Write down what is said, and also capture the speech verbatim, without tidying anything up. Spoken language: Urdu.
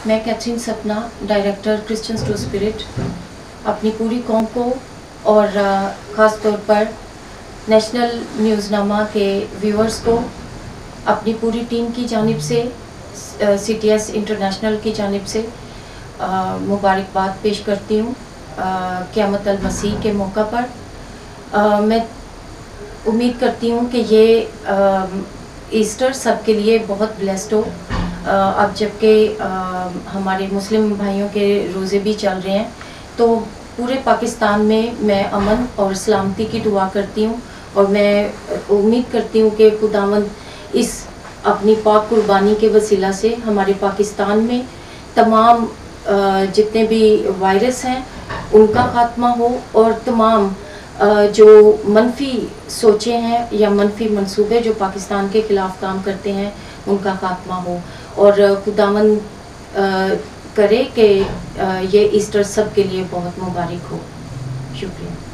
میں Catherine Sapna director Christians to spirit اپنی پوری قوم کو اور خاص طور پر نیشنل نیوز نامہ کے ویورز کو اپنی پوری ٹیم کی جانب سے سی ٹی ایس انٹرنیشنل کی جانب سے مبارکباد پیش کرتی ہوں قیامت المسیح کے موقع پر۔ میں امید کرتی ہوں کہ یہ ایسٹر سب کے لیے بہت بلیسڈ ہو۔ اب جبکہ ہمارے مسلم بھائیوں کے روزے بھی چل رہے ہیں تو پورے پاکستان میں میں امن اور سلامتی کی دعا کرتی ہوں، اور میں امید کرتی ہوں کہ خداوند اس اپنی پاک قربانی کے وسیلہ سے ہمارے پاکستان میں تمام جتنے بھی وائرس ہیں ان کا خاتمہ ہو، اور تمام جو منفی سوچیں ہیں یا منفی منصوبے جو پاکستان کے خلاف کام کرتے ہیں ان کا خاتمہ ہو، اور خداوند کرے کہ یہ ایسٹر سب کے لیے بہت مبارک ہو۔ شکریہ۔